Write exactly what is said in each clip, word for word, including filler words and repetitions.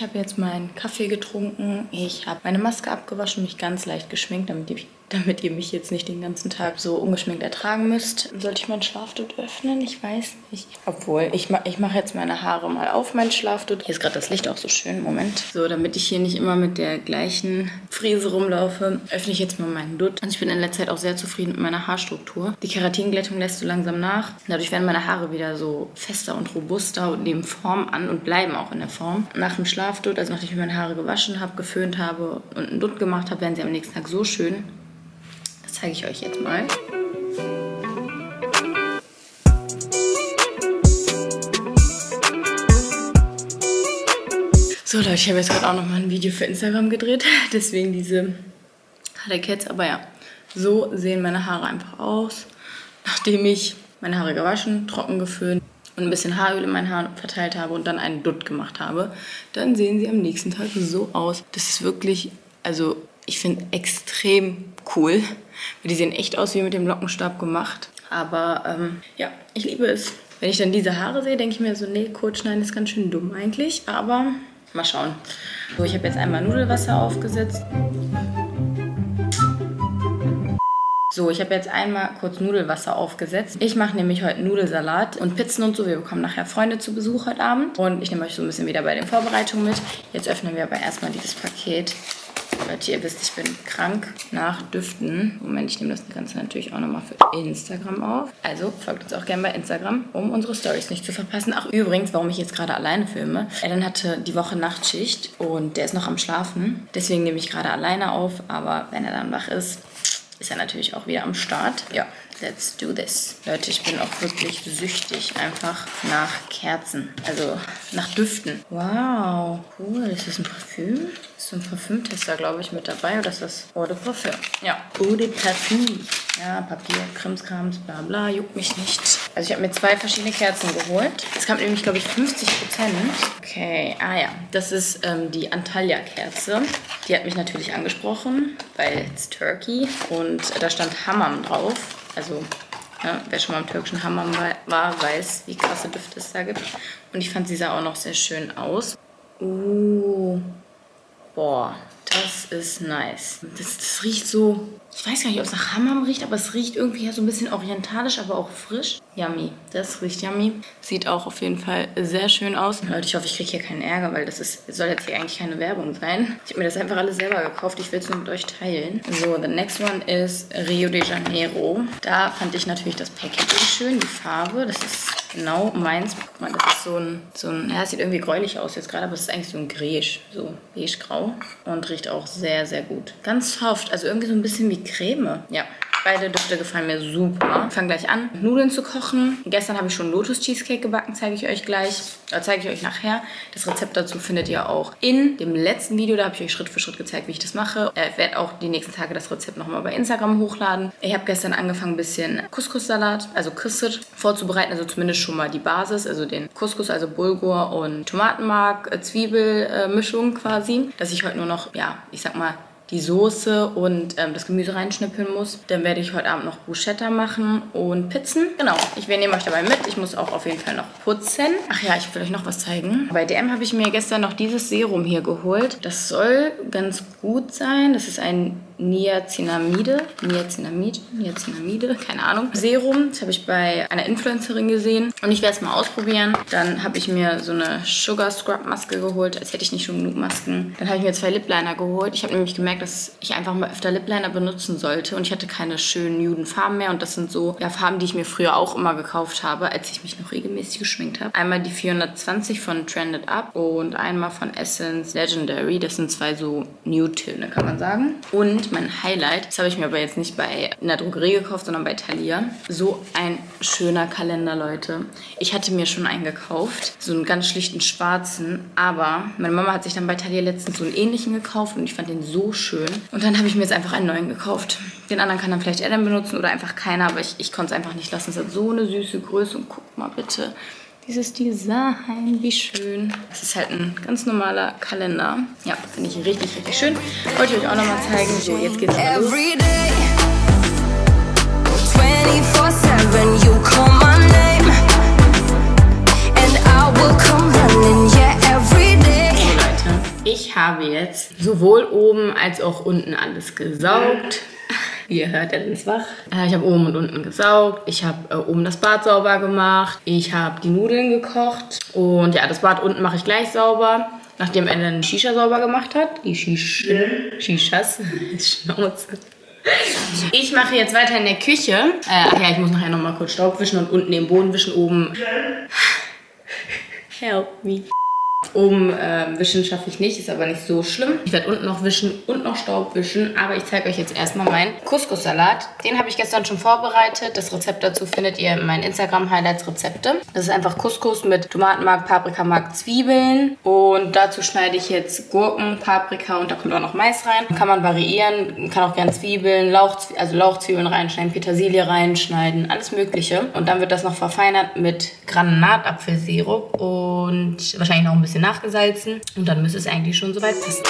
habe jetzt meinen Kaffee getrunken. Ich habe meine Maske abgewaschen, mich ganz leicht geschminkt, damit ich damit ihr mich jetzt nicht den ganzen Tag so ungeschminkt ertragen müsst. Sollte ich meinen Schlafdutt öffnen? Ich weiß nicht. Obwohl, ich, ma ich mache jetzt meine Haare mal auf meinen Schlafdutt. Hier ist gerade das Licht auch so schön. Moment. So, damit ich hier nicht immer mit der gleichen Frise rumlaufe, öffne ich jetzt mal meinen Dutt. Und ich bin in letzter Zeit auch sehr zufrieden mit meiner Haarstruktur. Die Keratinglättung lässt so langsam nach. Dadurch werden meine Haare wieder so fester und robuster und nehmen Form an und bleiben auch in der Form. Nach dem Schlafdutt, also nachdem ich meine Haare gewaschen habe, geföhnt habe und einen Dutt gemacht habe, werden sie am nächsten Tag so schön. Das zeige ich euch jetzt mal. So Leute, ich habe jetzt gerade auch noch mal ein Video für Instagram gedreht. Deswegen diese Haare Cats. Aber ja, so sehen meine Haare einfach aus. Nachdem ich meine Haare gewaschen, trocken geföhnt und ein bisschen Haaröl in meinen Haaren verteilt habe und dann einen Dutt gemacht habe, dann sehen sie am nächsten Tag so aus. Das ist wirklich, also ich finde extrem cool. Die sehen echt aus wie mit dem Lockenstab gemacht. Aber ähm, ja, ich liebe es. Wenn ich dann diese Haare sehe, denke ich mir so, nee, Kurzschneiden ist ganz schön dumm eigentlich. Aber mal schauen. So, ich habe jetzt einmal Nudelwasser aufgesetzt. So, ich habe jetzt einmal kurz Nudelwasser aufgesetzt. Ich mache nämlich heute Nudelsalat und Pizzen und so. Wir bekommen nachher Freunde zu Besuch heute Abend. Und ich nehme euch so ein bisschen wieder bei den Vorbereitungen mit. Jetzt öffnen wir aber erstmal dieses Paket. Leute, ihr wisst, ich bin krank nach Düften. Moment, ich nehme das Ganze natürlich auch nochmal für Instagram auf. Also folgt uns auch gerne bei Instagram, um unsere Storys nicht zu verpassen. Ach, übrigens, warum ich jetzt gerade alleine filme. Ellen hatte die Woche Nachtschicht und der ist noch am Schlafen. Deswegen nehme ich gerade alleine auf. Aber wenn er dann wach ist, ist er natürlich auch wieder am Start. Ja, let's do this. Leute, ich bin auch wirklich süchtig einfach nach Kerzen. Also nach Düften. Wow, cool. Ist das ein Parfüm? Ist so ein Parfümtester, glaube ich, mit dabei. Oder ist das Eau de Parfum? Ja, Eau de Parfum. Ja, Papier, Krimskrams, bla bla, juckt mich nicht. Also ich habe mir zwei verschiedene Kerzen geholt. Es kam nämlich, glaube ich, fünfzig Prozent. Okay, ah ja, das ist ähm, die Antalya-Kerze. Die hat mich natürlich angesprochen, weil es Turkey und da stand Hammam drauf. Also, ja, wer schon mal im türkischen Hammam war, weiß, wie krasse Düfte es da gibt. Und ich fand, sie sah auch noch sehr schön aus. Uh, boah, das ist nice. Das, das riecht so, ich weiß gar nicht, ob es nach Hammam riecht, aber es riecht irgendwie ja so ein bisschen orientalisch, aber auch frisch. Yummy, das riecht yummy. Sieht auch auf jeden Fall sehr schön aus. Leute, ich hoffe, ich kriege hier keinen Ärger, weil das ist, soll jetzt hier eigentlich keine Werbung sein. Ich habe mir das einfach alles selber gekauft. Ich will es nur mit euch teilen. So, the next one ist Rio de Janeiro. Da fand ich natürlich das Packaging schön, die Farbe. Das ist genau meins. Guck mal, das ist so ein, so ein, ja, es sieht irgendwie gräulich aus jetzt gerade, aber es ist eigentlich so ein Beige, so beige-grau. Und riecht auch sehr, sehr gut. Ganz soft, also irgendwie so ein bisschen wie Creme. Ja. Beide Düfte gefallen mir super. Ich fange gleich an, Nudeln zu kochen. Gestern habe ich schon Lotus Cheesecake gebacken, zeige ich euch gleich. Oder zeige ich euch nachher. Das Rezept dazu findet ihr auch in dem letzten Video. Da habe ich euch Schritt für Schritt gezeigt, wie ich das mache. Ich werde auch die nächsten Tage das Rezept nochmal bei Instagram hochladen. Ich habe gestern angefangen, ein bisschen Couscous-Salat, also Küsser, vorzubereiten. Also zumindest schon mal die Basis, also den Couscous, also Bulgur und Tomatenmark, Zwiebelmischung quasi. Dass ich heute nur noch, ja, ich sag mal, die Soße und ähm, das Gemüse reinschnippeln muss. Dann werde ich heute Abend noch Bruschetta machen und Pizzen. Genau, ich nehme euch dabei mit. Ich muss auch auf jeden Fall noch putzen. Ach ja, ich will euch noch was zeigen. Bei D M habe ich mir gestern noch dieses Serum hier geholt. Das soll ganz gut sein. Das ist ein Niacinamide, Niacinamide, Niacinamide, keine Ahnung. Serum, das habe ich bei einer Influencerin gesehen und ich werde es mal ausprobieren. Dann habe ich mir so eine Sugar Scrub Maske geholt, als hätte ich nicht schon genug Masken. Dann habe ich mir zwei Lip Liner geholt. Ich habe nämlich gemerkt, dass ich einfach mal öfter Lip Liner benutzen sollte und ich hatte keine schönen nuden Farben mehr und das sind so ja, Farben, die ich mir früher auch immer gekauft habe, als ich mich noch regelmäßig geschminkt habe. Einmal die vierhundertzwanzig von Trended Up und einmal von Essence Legendary. Das sind zwei so Nude-Töne, kann man sagen. Und mein Highlight, das habe ich mir aber jetzt nicht bei in der Drogerie gekauft, sondern bei Thalia. So ein schöner Kalender, Leute. Ich hatte mir schon einen gekauft, so einen ganz schlichten schwarzen, aber meine Mama hat sich dann bei Thalia letztens so einen ähnlichen gekauft und ich fand den so schön. Und dann habe ich mir jetzt einfach einen neuen gekauft. Den anderen kann dann vielleicht Ellen benutzen oder einfach keiner, aber ich, ich konnte es einfach nicht lassen. Es hat so eine süße Größe und guck mal bitte. Dieses Design, wie schön. Das ist halt ein ganz normaler Kalender. Ja, finde ich richtig, richtig schön. Wollte ich euch auch nochmal zeigen. So, jetzt geht's mal los. So, Leute, Ich habe jetzt sowohl oben als auch unten alles gesaugt. Ihr hört, er ist wach. Ich habe oben und unten gesaugt. Ich habe äh, oben das Bad sauber gemacht. Ich habe die Nudeln gekocht. Und ja, das Bad unten mache ich gleich sauber. Nachdem er dann die Shisha sauber gemacht hat. Die Shish Shishas. Schnauze. Ich mache jetzt weiter in der Küche. Äh, ach ja, ich muss nachher nochmal kurz Staub wischen und unten den Boden wischen. Oben. Help me. Oben äh, wischen schaffe ich nicht, ist aber nicht so schlimm. Ich werde unten noch wischen und noch Staub wischen, aber ich zeige euch jetzt erstmal meinen Couscous-Salat. Den habe ich gestern schon vorbereitet. Das Rezept dazu findet ihr in meinen Instagram-Highlights-Rezepte. Das ist einfach Couscous mit Tomatenmark, Paprikamark, Zwiebeln. Und dazu schneide ich jetzt Gurken, Paprika und da kommt auch noch Mais rein. Kann man variieren, kann auch gerne Zwiebeln, Lauch, also Lauchzwiebeln reinschneiden, Petersilie reinschneiden, alles mögliche. Und dann wird das noch verfeinert mit Granatapfelsirup und wahrscheinlich noch ein bisschen nachgesalzen und dann müsste es eigentlich schon soweit passen.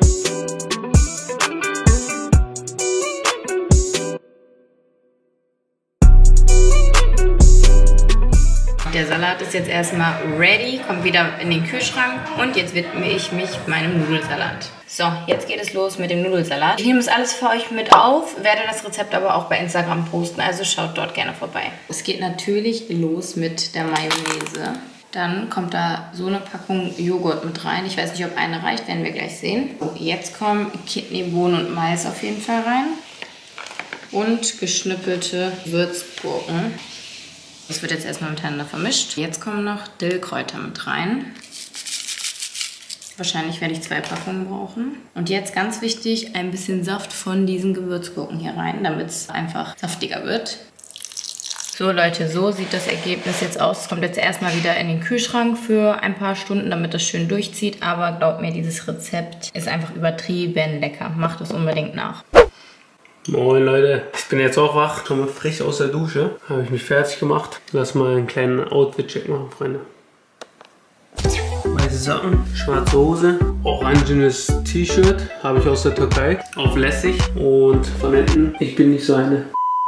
Der Salat ist jetzt erstmal ready, kommt wieder in den Kühlschrank und jetzt widme ich mich meinem Nudelsalat. So, jetzt geht es los mit dem Nudelsalat. Ich nehme das alles für euch mit auf, werde das Rezept aber auch bei Instagram posten, also schaut dort gerne vorbei. Es geht natürlich los mit der Mayonnaise. Dann kommt da so eine Packung Joghurt mit rein. Ich weiß nicht, ob eine reicht, werden wir gleich sehen. So, jetzt kommen Kidneybohnen und Mais auf jeden Fall rein. Und geschnippelte Würzgurken. Das wird jetzt erstmal miteinander vermischt. Jetzt kommen noch Dillkräuter mit rein. Wahrscheinlich werde ich zwei Packungen brauchen. Und jetzt ganz wichtig, ein bisschen Saft von diesen Gewürzgurken hier rein, damit es einfach saftiger wird. So Leute, so sieht das Ergebnis jetzt aus. Es kommt jetzt erstmal wieder in den Kühlschrank für ein paar Stunden, damit das schön durchzieht. Aber glaubt mir, dieses Rezept ist einfach übertrieben lecker. Macht es unbedingt nach. Moin Leute, ich bin jetzt auch wach. Komme frisch aus der Dusche. Habe ich mich fertig gemacht. Lass mal einen kleinen Outfit-Check machen, Freunde. Weiße Socken, schwarze Hose, orangenes T-Shirt. Habe ich aus der Türkei. Auf lässig. Und von hinten, ich bin nicht so eine.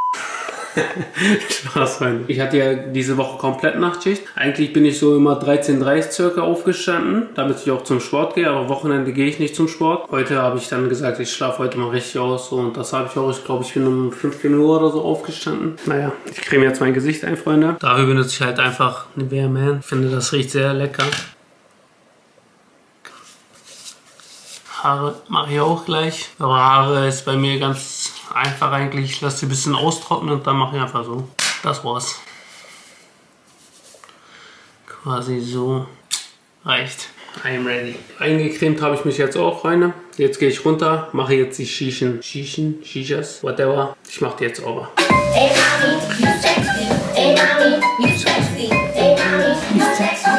Spaß, Freunde. Ich hatte ja diese Woche komplett Nachtschicht. Eigentlich bin ich so immer dreizehn Uhr dreißig circa aufgestanden, damit ich auch zum Sport gehe. Aber Wochenende gehe ich nicht zum Sport. Heute habe ich dann gesagt, ich schlafe heute mal richtig aus. Und das habe ich auch. Ich glaube, ich bin um fünfzehn Uhr oder so aufgestanden. Naja, ich creme jetzt mein Gesicht ein, Freunde. Dafür benutze ich halt einfach eine Nivea Man. Ich finde, das riecht sehr lecker. Haare mache ich auch gleich. Aber Haare ist bei mir ganz einfach eigentlich. Ich lasse sie ein bisschen austrocknen und dann mache ich einfach so. Das war's. Quasi so. Reicht. I'm ready. Eingecremt habe ich mich jetzt auch, Freunde. Jetzt gehe ich runter, mache jetzt die Shishen, Shishen, Shishas, whatever. Ich mache die jetzt sauber. Hey Mami, you sexy. Hey Mami, you sexy. Hey Mami, you sexy.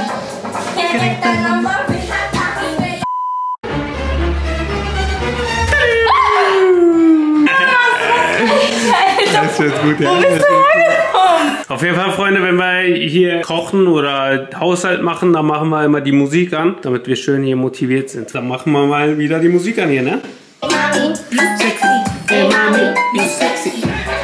Das wird gut, ja. Wo bist du hergekommen? Auf jeden Fall, Freunde, wenn wir hier kochen oder Haushalt machen, dann machen wir immer die Musik an, damit wir schön hier motiviert sind. Dann machen wir mal wieder die Musik an hier, ne? Hey Mami, you sexy. Hey Mami, you sexy.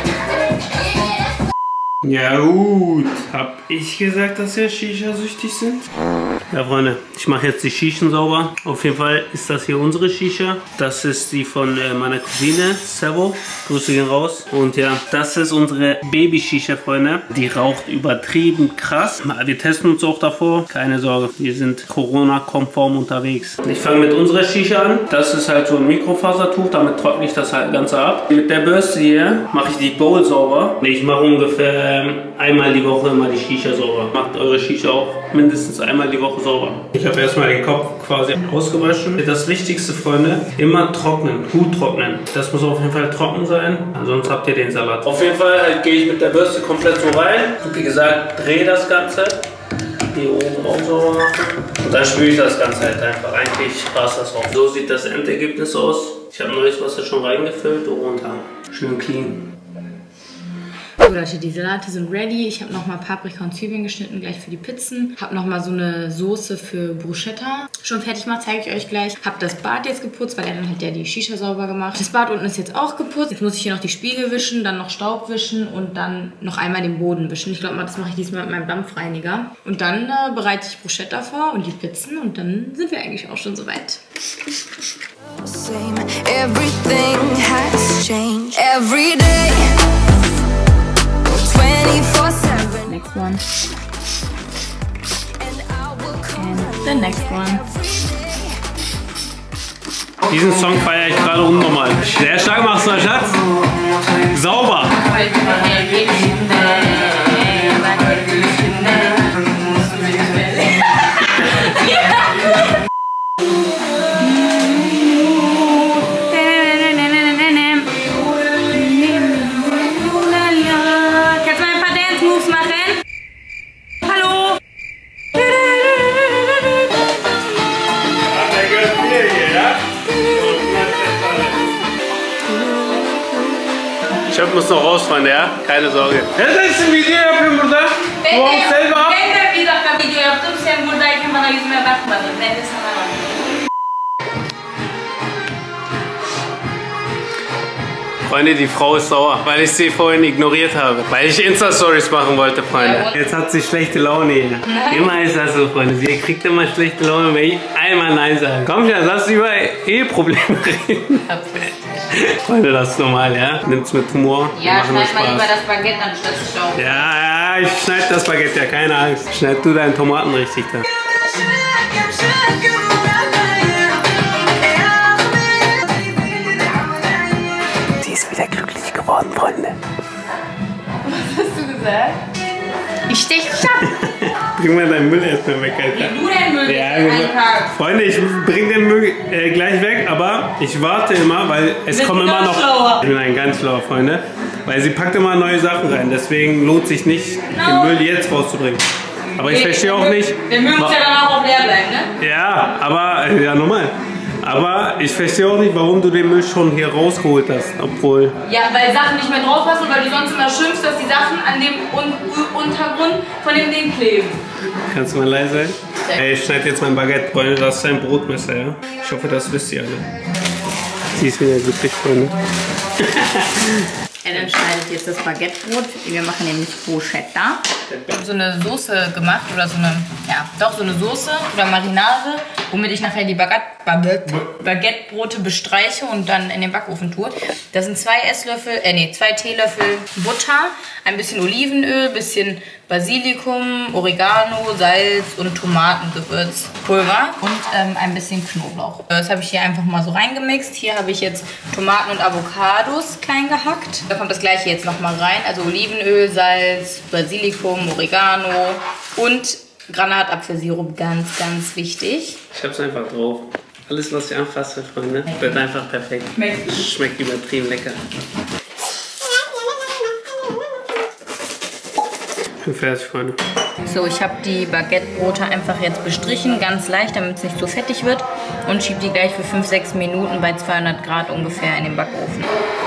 Ja gut, hab ich gesagt, dass wir Shisha-süchtig sind? Ja Freunde, ich mache jetzt die Shishen sauber. Auf jeden Fall ist das hier unsere Shisha. Das ist die von äh, meiner Cousine, Servo. Grüße gehen raus. Und ja, das ist unsere Baby-Shisha, Freunde. Die raucht übertrieben krass. Wir testen uns auch davor. Keine Sorge, wir sind Corona-konform unterwegs. Ich fange mit unserer Shisha an. Das ist halt so ein Mikrofasertuch, damit trockne ich das halt Ganze ab. Mit der Bürste hier mache ich die Bowl sauber. Ich mache ungefähr einmal die Woche immer die Shisha sauber. Macht eure Shisha auch mindestens einmal die Woche sauber. Ich habe erstmal den Kopf quasi ausgewaschen. Das Wichtigste, Freunde, immer trocknen, gut trocknen. Das muss auf jeden Fall trocken sein, ansonsten habt ihr den Salat. Auf jeden Fall halt, gehe ich mit der Bürste komplett so rein. Wie gesagt, drehe das Ganze. Hier oben auch sauber machen. Und dann spüle ich das Ganze halt einfach. Eigentlich war es das auch. So sieht das Endergebnis aus. Ich habe neues Wasser schon reingefüllt und runter. Schön clean. So Leute, die Salate sind ready. Ich habe nochmal Paprika und Zwiebeln geschnitten, gleich für die Pizzen. Habe nochmal so eine Soße für Bruschetta schon fertig gemacht, zeige ich euch gleich. Habe das Bad jetzt geputzt, weil dann hat ja die Shisha sauber gemacht. Das Bad unten ist jetzt auch geputzt. Jetzt muss ich hier noch die Spiegel wischen, dann noch Staub wischen und dann noch einmal den Boden wischen. Ich glaube mal, das mache ich diesmal mit meinem Dampfreiniger. Und dann äh, bereite ich Bruschetta vor und die Pizzen und dann sind wir eigentlich auch schon soweit. Everything has changed every day. twenty-four seven. Next one. And the next one. Diesen Song feiere ich gerade unnormal. Sehr stark machst du, Schatz. Sauber. Ich muss noch rausfahren, ja? Keine Sorge. Ne için video yapıyorum burada. Bu an selber ab. Ben de bir dakika video yaptım. Sen buradayken bana yüzüme bakmadın. Ben de sana baktım. Freunde, die Frau ist sauer, weil ich sie vorhin ignoriert habe. Weil ich Insta-Stories machen wollte, Freunde. Ja, jetzt hat sie schlechte Laune hier. Nein. Immer ist das so, Freunde. Sie kriegt immer schlechte Laune, wenn ich einmal Nein sage. Komm schon, lass über Eheprobleme reden. Freunde, das ist normal, ja? Nimmt's mit Humor. Ja, schneid mal lieber das Baguette anstatt Staub. Ja, ja, ich schneid das Baguette, ja, keine Angst. Schneid du deinen Tomaten richtig da. Sie ist wieder glücklich geworden, Freunde. Was hast du gesagt? Ich stech dich ab. Bring mal deinen Müll erstmal weg, Alter. Wie du den Müll ja, also, Freunde, ich bring den Müll äh, gleich weg, aber ich warte immer, weil es kommen immer noch... Schlauer. Ich bin ein ganz schlauer, Freunde. Weil sie packt immer neue Sachen rein, deswegen lohnt sich nicht, no. den Müll jetzt rauszubringen. Aber ich verstehe auch nicht... Der Müll muss ja dann auch leer bleiben, ne? Ja, aber... Ja, normal. Aber ich verstehe auch nicht, warum du den Müll schon hier rausgeholt hast, obwohl... Ja, weil Sachen nicht mehr drauf passen, weil du sonst immer schimpfst, dass die Sachen an dem Un Untergrund von dem Ding kleben. Kannst du mal leise sein? Ey, ich schneide jetzt mein Baguette, Freunde, das ist ein Brotmesser, ja? Ich hoffe, das wisst ihr alle. Sie ist wieder glücklich, Freunde. Adam schneidet jetzt das Baguettebrot. Wir machen nämlich Bruschetta. Ich habe so eine Soße gemacht oder so eine, ja, doch so eine Soße oder Marinade, womit ich nachher die Baguette, Baguette, Baguettebrote bestreiche und dann in den Backofen tue. Das sind zwei Esslöffel, äh nee, zwei Teelöffel Butter, ein bisschen Olivenöl, bisschen Basilikum, Oregano, Salz und Tomatengewürzpulver und ähm, ein bisschen Knoblauch. Das habe ich hier einfach mal so reingemixt. Hier habe ich jetzt Tomaten und Avocados klein gehackt. Da kommt das gleiche jetzt nochmal rein. Also Olivenöl, Salz, Basilikum, Oregano und Granatapfelsirup, ganz, ganz wichtig. Ich habe es einfach drauf. Alles, was ich anfasse, Freunde, wird einfach perfekt. Schmeckt, Schmeckt übertrieben lecker. Ich bin fertig, Freunde. So, ich habe die Baguettebrote einfach jetzt bestrichen, ganz leicht, damit es nicht so fettig wird. Und schiebe die gleich für fünf, sechs Minuten bei zweihundert Grad ungefähr in den Backofen.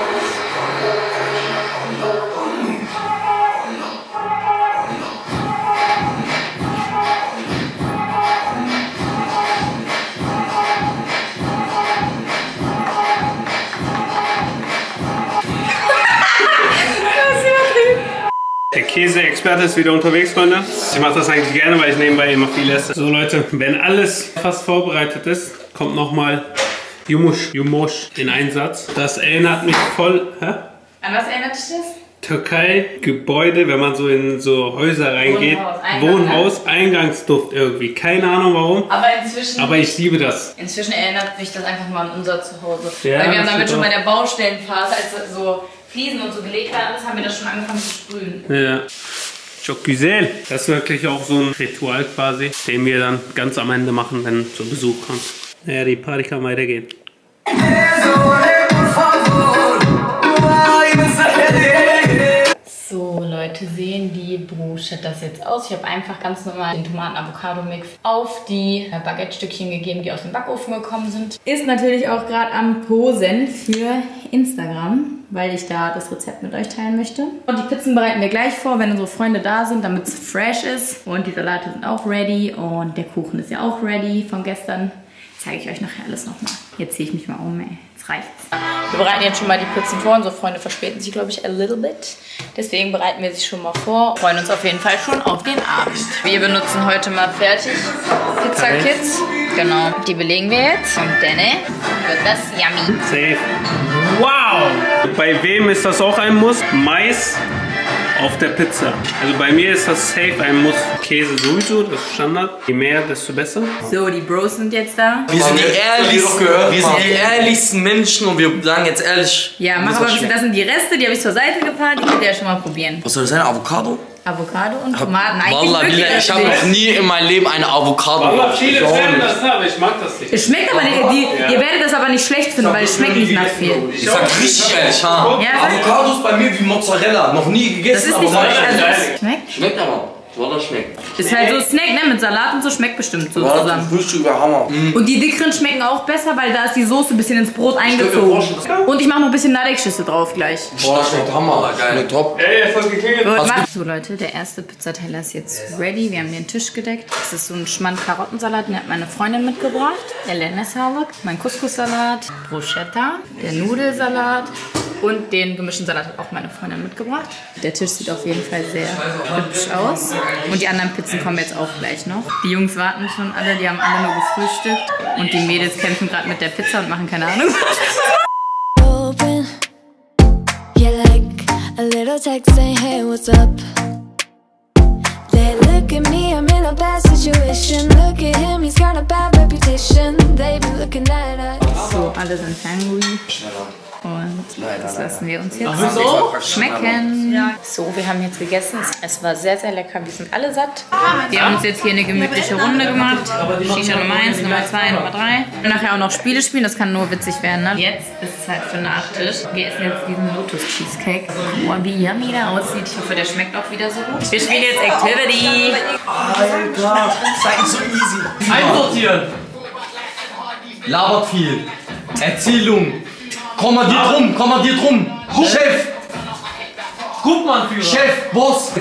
Der Käse-Experte ist wieder unterwegs, Freunde. Ich mache das eigentlich gerne, weil ich nebenbei immer viel esse. So Leute, wenn alles fast vorbereitet ist, kommt nochmal Yumush, Yumush in Einsatz. Das erinnert mich voll... Hä? An was erinnert dich das? Türkei, Gebäude, wenn man so in so Häuser reingeht. Wohnhaus, Eingang, Wohnhaus, Eingangsduft irgendwie. Keine Ahnung warum. Aber inzwischen... Aber ich liebe das. Inzwischen erinnert mich das einfach mal an unser Zuhause. Ja, weil wir haben damit schon bei der Baustellenphase, als so Fliesen und so gelegt war, alles haben wir das schon angefangen zu sprühen. Ja. Çok güzel. Das ist wirklich auch so ein Ritual quasi, den wir dann ganz am Ende machen, wenn so Besuch kommt. Naja, die Party kann weitergehen. So Leute, sehen sehen die Bruschettas jetzt aus. Ich habe einfach ganz normal den Tomaten-Avocado-Mix auf die Baguette-Stückchen gegeben, die aus dem Backofen gekommen sind. Ist natürlich auch gerade am Posen für Instagram, weil ich da das Rezept mit euch teilen möchte. Und die Pizzen bereiten wir gleich vor, wenn unsere Freunde da sind, damit es fresh ist. Und die Salate sind auch ready und der Kuchen ist ja auch ready von gestern. Zeige ich euch nachher alles nochmal. Jetzt ziehe ich mich mal um, ey. Jetzt reicht's. Wir bereiten jetzt schon mal die Pizzen vor. Unsere Freunde verspäten sich, glaube ich, a little bit. Deswegen bereiten wir sie schon mal vor. Freuen uns auf jeden Fall schon auf den Abend. Wir benutzen heute mal fertig Pizza-Kits. Genau, die belegen wir jetzt. Und dann wird das yummy. Safe. Wow! Bei wem ist das auch ein Muss? Mais auf der Pizza. Also bei mir ist das safe ein Muss. Käse sowieso, das ist Standard. Je mehr, desto besser. So, die Bros sind jetzt da. Wir sind die ehrlichsten, wir sind die ehrlichsten Menschen und wir sagen jetzt ehrlich. Ja, mach aber ein bisschen, das sind die Reste, die habe ich zur Seite gefahren. Die könnt ihr ja schon mal probieren. Was soll das sein? Avocado? Avocado und Tomaten. Eigentlich Wallah, wirklich ich habe noch nie in meinem Leben eine Avocado. Aber viele feiern das, aber ich mag das nicht. Es schmeckt aber nicht, die, ja. Ihr werdet das aber nicht schlecht finden, weil es schmeckt nicht nach viel. Ich sag richtig ehrlich, ha? Ja, Avocado ist bei mir wie Mozzarella. Noch nie gegessen, das ist nicht aber so, also schmeckt? Schmeckt aber. Wallah, schmeckt. Ist halt so Snack, ne? Mit Salat und so schmeckt bestimmt so Wallah, zusammen. Frühstück wäre Hammer. Mhm. Und die dickeren schmecken auch besser, weil da ist die Soße ein bisschen ins Brot eingezogen. Und ich mache noch ein bisschen Nadek-Schüsse drauf gleich. Boah, das schmeckt Hammer. Geil. Top. Ey, voll geklingelt. So Leute, der erste Pizzateller ist jetzt ready. Wir haben den Tisch gedeckt. Das ist so ein Schmand-Karottensalat, den hat meine Freundin mitgebracht. Der Lenneshavok, mein Couscous-Salat, Bruschetta, der Nudelsalat und den gemischten Salat hat auch meine Freundin mitgebracht. Der Tisch sieht auf jeden Fall sehr hübsch aus. Und die anderen Pizzen kommen jetzt auch gleich noch. Die Jungs warten schon alle, die haben alle nur gefrühstückt. Und die Mädels kämpfen gerade mit der Pizza und machen keine Ahnung. Open, yeah, like a little text saying, hey, what's up? They look at me, I'm in a bad situation. Look at him, he's got a bad reputation. They be looking at us. So, alle sind hungry. Und das lassen wir uns jetzt so schmecken. So, wir haben jetzt gegessen. Es war sehr, sehr lecker. Wir sind alle satt. Wir haben uns jetzt hier eine gemütliche Runde gemacht. Shisha Nummer eins, Nummer zwei, Nummer drei. Und nachher auch noch Spiele spielen. Das kann nur witzig werden. Ne? Jetzt ist es halt für Nachtisch. Wir essen jetzt diesen Lotus Cheesecake. Oh, wie yummy der aussieht. Ich hoffe, der schmeckt auch wieder so gut. Wir spielen jetzt Activity. Alter, seid so easy. Einsortieren. Labert viel. Erzählung. Kommandiert rum, kommandiert rum. Chef. Gutmannführer. Chef, Boss.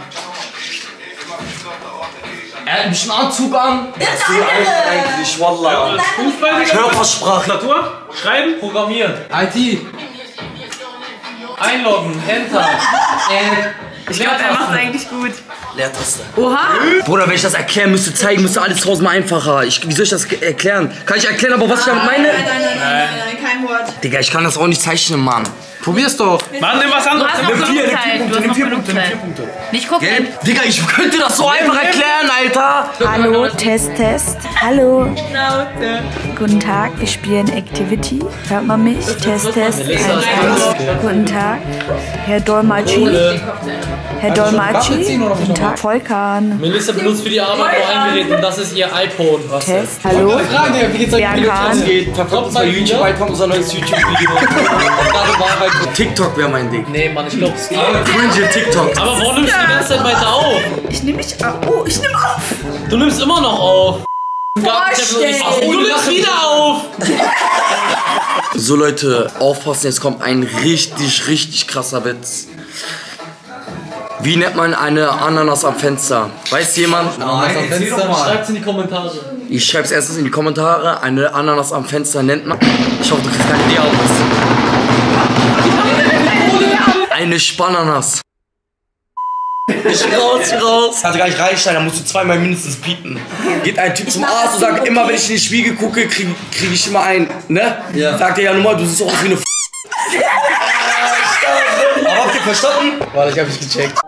Er hat mich einen Anzug an. Das ist eigentlich, wallah. Körpersprache. Tastatur, schreiben, Programmieren. I T. Einloggen. Enter. Äh, Ich glaube, er macht es eigentlich gut. Leertaste. Oha! Bruder, wenn ich das erklären müsste, zeigen müsste, alles tausendmal einfacher. Ich, wie soll ich das erklären? Kann ich erklären, aber was ich damit meine? Nein, nein, nein, nein, nein, kein Wort. Digga, ich kann das auch nicht zeichnen, Mann. Probier's doch. Mann, nimm was Du anderes. hast noch genug Zeit. Du hast noch genug Zeit. Nicht gucken. Gell? Digga, ich könnte das so einfach erklären, Alter. Hallo, Test, Test. Hallo. Guten Tag, wir spielen Activity. Hört man mich? Test, Test. eins, eins. Guten Tag, Herr Dolmatschi. Herr Dolmatschi. Guten Tag, Volkan. Melissa benutzt für die Arbeit nur ein Gerät und das ist ihr iPhone. Test. Hallo. Frage, wie geht's euch? Berkan. Verfolgt uns bei YouTube, bald kommt unser neues YouTube-Video. TikTok wäre mein Ding. Nee, Mann, ich glaub's nicht. Cringe TikTok. Aber warum nimmst du die ganze Zeit weiter auf? Ich nehme mich auf. Oh, ich nehme auf. Du nimmst immer noch auf. Vorstellen. Ach, du nimmst wieder auf. So Leute, aufpassen, jetzt kommt ein richtig, richtig krasser Witz. Wie nennt man eine Ananas am Fenster? Weiß jemand? Nein, schreibt's in die Kommentare. Ich schreib's erstens in die Kommentare. Eine Ananas am Fenster nennt man. Ich hoffe, du kriegst keine Idee aus. Eine Spananas. Ich raus, ich raus. Hatte gar nicht reichen, da musst du zweimal mindestens piepen. Geht ein Typ zum Arzt und sagt, immer wenn ich in den Spiegel gucke, krieg, krieg ich immer ein, ne? Ja. Sagt er ja nur mal, du siehst auch aus wie eine F***. Aber habt ihr verstanden? Warte, ich hab nicht gecheckt.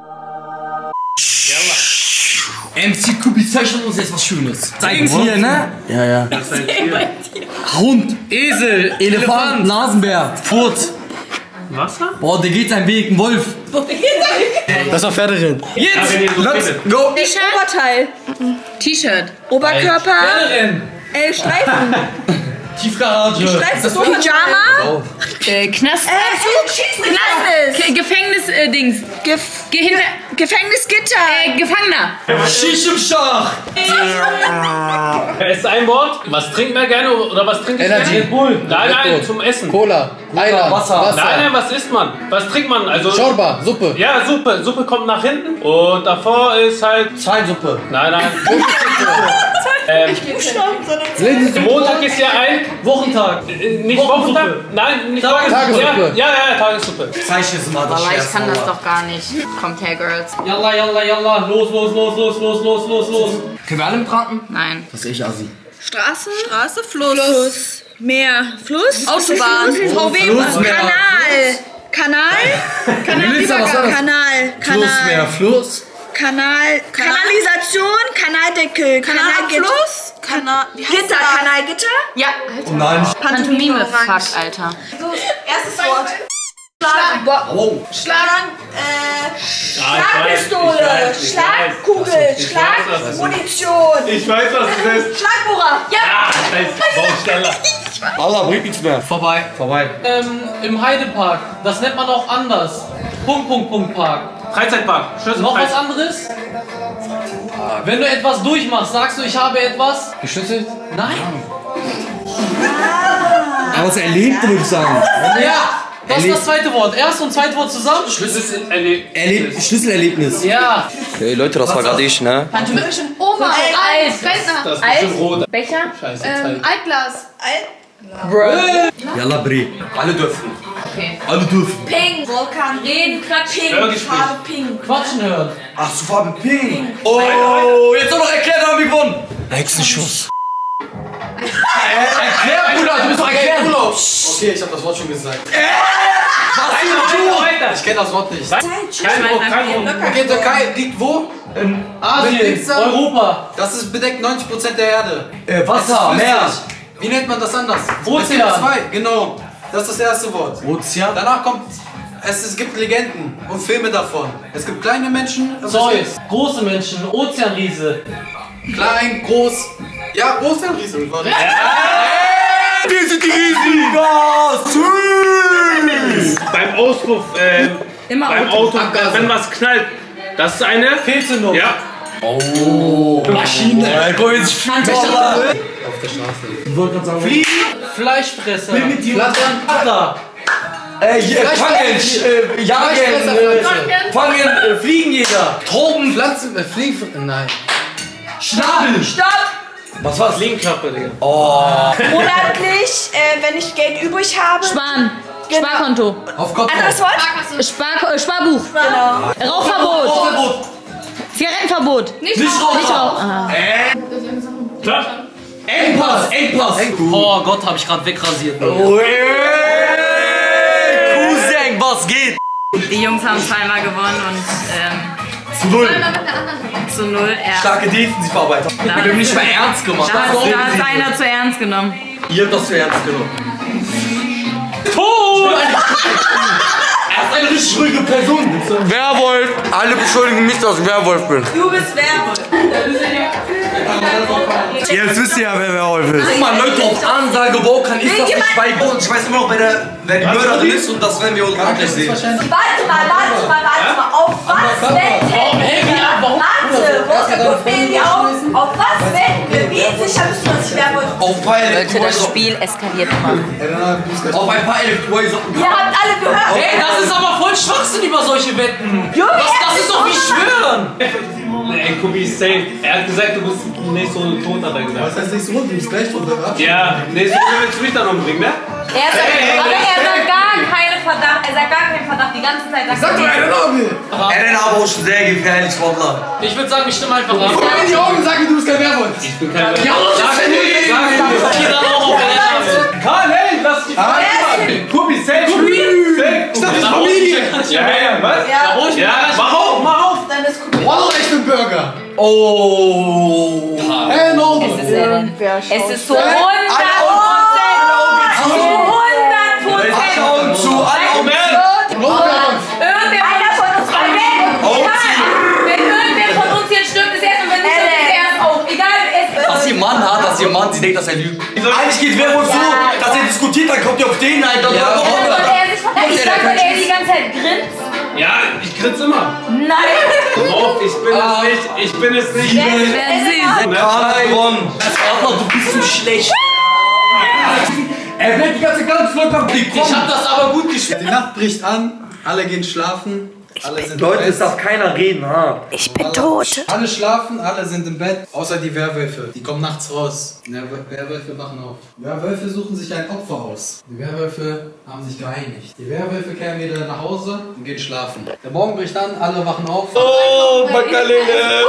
M C Kubi zeichnet uns jetzt was Schönes. Zeigt hier, ne? Ja, ja. Das ist ein Tier. Hund, Esel, Elefant, Nasenbär, Furz. Wasser? Boah, der geht seinen Weg, ein Wolf. Das war Pferderin. Jetzt, let's go. T-Shirt. Oberteil. T-Shirt. Oberkörper. Pferderin. Äh, Streifen. Tiefgarage. Streifen. Pyjama. Äh, Knast. Äh, Knast. Ge Gefängnis-Dings. Gef Ge hinter Gefängnisgitter. Äh, Gefangener. Schicht im Schach. Es ist ein Wort. Was trinkt man gerne oder was trinkt man Energy. gerne? Red Bull. Nein, Red nein, Bull. zum Essen. Cola. Eier. Wasser. Wasser. Nein, nein, was isst man? Was trinkt man? Also Schorba. Suppe. ja, Suppe. Suppe kommt nach hinten und davor ist halt. Zahnsuppe. Nein, nein. ähm, Montag ist ja ein Wochentag. äh, nicht Wochentag. Nein, nicht Tagessuppe. Ja, ja, ja, Tagessuppe. Zeichen ist immer das Aber ich Schwerste, kann das Alter. doch gar nicht. Kommt her, Girls. Yalla, yalla, yalla. Los, los, los, los, los, los, los, los. Können wir alle braten? Nein. Das ist ich Assi. Straße. Straße, Fluss. Fluss. Meer. Fluss. Autobahn. V W. Flussmeer. Kanal. Kanal. Kanal. Melissa, was war das? Kanal. Kanal. Fluss. Kanal. Kanalisation. Kanaldeckel. Kanalfluss. Kanal. Gitter. Kanalgitter. Ja. Oh nein. Pantomime, fuck, Alter. Erstes Wort. Oh. Schlag. Äh. Ich Schlagpistole. weiß, ich weiß, Schlagkugel. ich weiß, was das ist. Schlagmunition. Ich weiß, was das ist. Schlagbohrer. Ja. Ah, scheiße. Baustelle. Allah, bringt nichts mehr. Vorbei. Vorbei. Ähm, im Heidepark. Das nennt man auch anders. Punkt, Punkt, Punkt, Park. Freizeitpark. Schönes Noch was Freizeit- anderes? Wenn du etwas durchmachst, sagst du, ich habe etwas? Geschüttelt. Nein. Aber es erlebt, würde ich sagen. Ja. Das ist das zweite Wort. Erste und zweite Wort zusammen? Schlüssel erlebt. Erlebt, Schlüsselerlebnis. Ja. Hey Leute, das war gerade ich, ne? Pantomime. Oma, Alt. Rentner, Das ist bestimmt rot. Becher. Scheiße, ähm, Zeit. Altglas. Yalla, Bri. Alle dürfen. Okay. Alle dürfen. Pink. Vulkan. Reden. Pink. Hörgespräch. Farbe pink. Quatschen hören. Ach, so Farbe Pink. Oh, jetzt noch erklärt, haben wir gewonnen. Hexenschuss. Erklär, Bruder, du musst doch erklären. Okay, ich habe das Wort schon gesagt. Weiter, weiter. Ich kenne das Wort nicht. Kein Druck, kein Druck. Okay, Türkei liegt wo? Asien. Pizza. Europa. Das ist bedeckt neunzig Prozent der Erde. Äh, Wasser, Es ist Meer. flüssig. Wie nennt man das anders? Ozean. Es gibt zwei, genau. Das ist das erste Wort. Ozean. Danach kommt, es, es gibt Legenden und Filme davon. Es gibt kleine Menschen. Also es Zeus. Große Menschen. Ozeanriese. gibt Klein, groß. Ja, Ozeanriese. war richtig. Wir sind die Riesigas. Beim Auspuff, äh, Immer beim Auto. Auto, Abgase. wenn was knallt, das ist eine. Fehlzündung. Ja. Maschine. Ja, komm jetzt fliegt Auf der Straße. Ich wollte gerade sagen. Fliegen. Fleischfresser. Flattern. Flatter. Äh, hier, äh, fangen, äh, jagen, äh, fangen, äh, Fliegenjäger. Toben. Pflanzen, äh, Fliegen, nein. Schnabel. Stopp. Was war's? Fliegenklappe, Digga. Monatlich, äh, wenn ich Geld übrig habe. Sparen. Genau. Sparkonto. Auf Kopf. Anderes Wort? Sparkasse. Spar äh, Sparbuch. Genau. Rauchverbot. Verbot. Zigarettenverbot. Nicht, Nicht rauchen. Nicht rauchen. Aha. Klar. Engpass, Engpass. Oh Gott, habe ich gerade wegrasiert. Oh, ey. Cousin, was geht? Die Jungs haben zweimal gewonnen und ähm, Zu null. Einmal mit der anderen. zu null. Ja. Starke Defensivarbeit. Wir haben nicht mal ernst gemacht. Da hat da hat einer zu ernst genommen. Ihr habt das für ernst genommen. Tot! Er ist eine richtig ruhige Person. Werwolf. Alle beschuldigen mich, dass ich Werwolf bin. Du bist Werwolf. Jetzt wisst ihr ja, wer Werwolf ist. Guck mal, Leute, auf Ansage, wo kann ich das nicht beibringen? Ich weiß immer noch, wer, der, wer die Mörderin ist und das werden wir uns gleich sehen. Warte mal, warte mal, warte mal. Auf was wetten wir? Warte, Rosa, guck mir in die Augen. Auf was wetten wir? Wie sicher bist du, dass ich Werwolf bin? Auf ein paar Leute, das Spiel eskaliert immer. Auf ein paar Elektrohäuser. Ihr habt alle gehört. Hey, das ist aber voll Schwachsinn über solche Wetten. Junge, Das, das ist doch wie Schwören. Ey, Kubi ist safe. Er hat gesagt, du bist nächste Runde tot, hat er gesagt. Das heißt nicht so rund, du bist gleich drunter. Ja, nächste Runde willst du mich dann umbringen, ne? Er sagt, aber er sagt gar keinen Verdacht. Er sagt gar keinen Verdacht. Die ganze Zeit sagt Sag doch einen Namen. Er ist aber auch schon sehr gefährlich, Sportler. Ich würde sagen, ich stimme einfach ab. Guck mir in die Augen und sag mir, du bist kein Werwolf. Ich bin kein Ja, Sag das mir, sag mir. Hier dann auch auf der Name. Karl, hey, lass die Frage machen. Kubi, safe. Safe. Ich dachte, Familie. Ja, ja, was? Ja, Ja, mach auf, mach auf. dann ist gut. Wallah, ich bin Burger. Oh. Hey, no. es ist, äh, es ist so hundert Alle Prozent. hundert Alle Prozent. Augen zu, alle Augen zu. Irgendwer Einer von uns drei weg. Wenn irgendwer von uns jetzt stirbt, ist erst und wenn nicht, stirbt, ist erst auch. Egal, es Dass ihr Mann hat, dass ihr Mann, sie denkt, dass er lügt. Eigentlich geht Werwolf so, dass er diskutiert, dann kommt ihr auf den ein, dann soll er sich verteidigen. Ich sag, weil er die ganze Zeit grinst. Ja, ich grinse immer. Nein! Auf, ich bin Ah. es nicht. Ich bin es nicht. Wer ist Ne? Karl hat gewonnen. Aber du bist so schlecht. Er wird die ganze ganz locker Ich hab das aber gut gespielt. Die Nacht bricht an, alle gehen schlafen, alle sind Leute, im es darf keiner reden, ha? Ich bin alle, tot. Alle schlafen, alle sind im Bett, außer die Werwölfe. Die kommen nachts raus. Die Werwölfe wachen auf. Werwölfe suchen sich ein Opfer aus. Die Werwölfe haben sich geeinigt. Die Werwölfe kehren wieder nach Hause und gehen schlafen. Der Morgen bricht an, alle wachen auf. Oh, Makalele.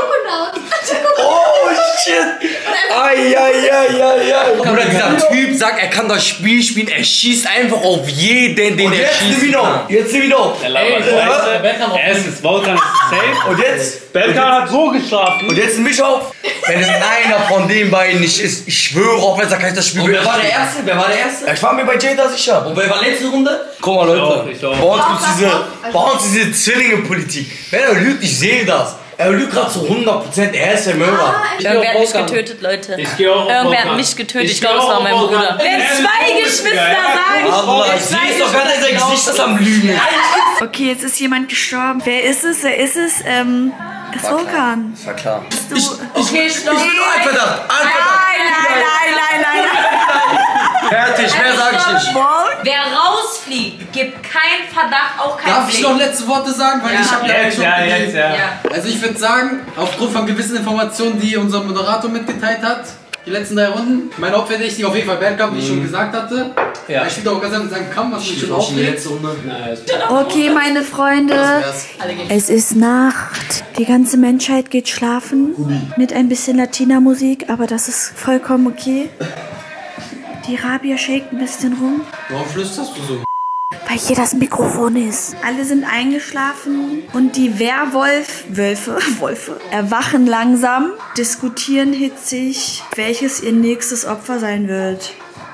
Oh, shit. Ai, ai, ai, ai, ai. Bruder, dieser Typ sagt, er kann das Spiel spielen, er schießt einfach auf jeden, den er schießt. Jetzt nimm ihn auf. Ey, Der Beckham auf Erstens, Volkan ist safe. Und jetzt? Belkan hat so geschlafen. Und jetzt nimm mich auf. Wenn es einer von den beiden nicht ist, ich schwöre auf, wenn er kann ich das Spiel. Und wer war der Erste? Wer war der Erste? Ich war mir bei Jada sicher. Und wer war letzte Runde? Guck mal, Leute. auch, ich auch. Bei uns gibt's diese, bei uns diese Zwillinge-Politik. Wenn er lügt, ich sehe das. Er lügt gerade zu hundert Prozent, er ist der Mörder. Irgendwer hat mich getötet, Leute. Ich gehe auch auf Irgendwer Volkan. hat mich getötet. Ich geh glaube, es auch war auf mein Volkan. Bruder. Wenn Er ist zwei so Geschwister geil. sagen, Aber ich sehe es doch gerade in sein Gesicht, dass er am Lügen ist. okay, jetzt ist jemand gestorben. Wer ist es? Wer ist es? Ähm, es ist Volkan. Das war klar. Du, okay, stopp. Ich bin nur ein Verdacht. Ein Nein, Verdacht. nein, nein, nein, nein. Fertig, mehr sag ich nicht. Wer rausfliegt, gibt keinen Verdacht, auch keinen Darf ich noch letzte Worte sagen? Weil Ja. ich habe Jetzt, schon ja, gelesen. jetzt, ja. Ja. Also ich würde sagen, aufgrund von gewissen Informationen, die unser Moderator mitgeteilt hat, die letzten drei Runden, mein Hauptverdächtiger auf jeden Fall Bergkamp, wie ich schon gesagt hatte. Ja. Er spielt auch ganz mit seinem Kamm, was mich schon aufregt. Okay, meine Freunde. Das Es ist Nacht. Die ganze Menschheit geht schlafen. Mit ein bisschen Latina-Musik, aber das ist vollkommen okay. Die Rabia shakt ein bisschen rum. Warum flüsterst du so? Weil hier das Mikrofon ist. Alle sind eingeschlafen und die Werwolf, Wölfe, Wolfe, erwachen langsam, diskutieren hitzig, welches ihr nächstes Opfer sein wird.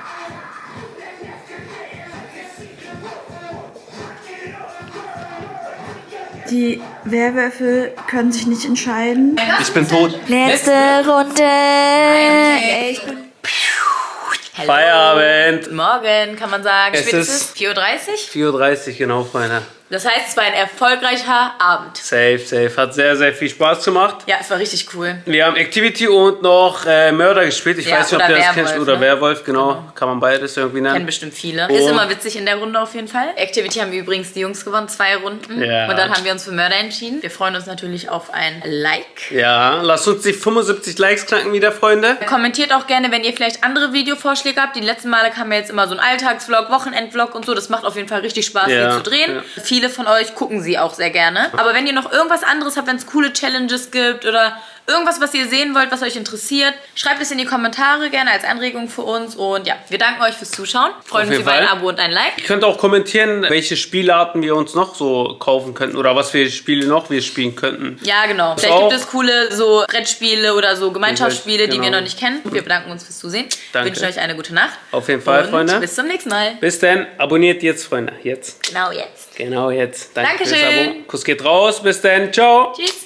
Die Werwölfe können sich nicht entscheiden. Ich bin tot. Letzte Runde. Ey, ich bin Feierabend. Morgen, kann man sagen. Es Spät ist vier Uhr dreißig. vier Uhr dreißig, genau, Freunde. Das heißt, es war ein erfolgreicher Abend. Safe, safe. Hat sehr, sehr viel Spaß gemacht. Ja, es war richtig cool. Wir haben Activity und noch äh, Mörder gespielt. Ich Ja, weiß nicht, ob oder ihr das Werwolf, kennt. Oder ne? Werwolf, genau. Kann man beides irgendwie Kennen nennen. bestimmt viele. Und- Ist immer witzig in der Runde auf jeden Fall. Activity haben übrigens die Jungs gewonnen, zwei Runden. Ja. Und dann haben wir uns für Mörder entschieden. Wir freuen uns natürlich auf ein Like. Ja, lasst uns die fünfundsiebzig Likes knacken wieder, Freunde. Kommentiert auch gerne, wenn ihr vielleicht andere Videovorschläge habt. Die letzten Male kam ja jetzt immer so ein Alltagsvlog, Wochenendvlog und so. Das macht auf jeden Fall richtig Spaß, Ja, die zu drehen. ja. Viele von euch gucken sie auch sehr gerne. Aber wenn ihr noch irgendwas anderes habt, wenn es coole Challenges gibt oder irgendwas, was ihr sehen wollt, was euch interessiert, schreibt es in die Kommentare gerne als Anregung für uns. Und ja, wir danken euch fürs Zuschauen. Freuen Auf uns jeden über ein Fall. Abo und ein Like. Ihr könnt auch kommentieren, welche Spielarten wir uns noch so kaufen könnten oder was für Spiele noch wir spielen könnten. Ja, genau. Vielleicht auch. gibt es coole so Brettspiele oder so Gemeinschaftsspiele, die Genau. wir noch nicht kennen. Wir bedanken uns fürs Zusehen. Danke. Wünschen euch eine gute Nacht. Auf jeden Fall, und Freunde. bis zum nächsten Mal. Bis dann. Abonniert jetzt, Freunde. Jetzt. Genau jetzt. Genau jetzt. Danke fürs Dankeschön. Abo. Kuss geht raus. Bis dann. Ciao. Tschüss.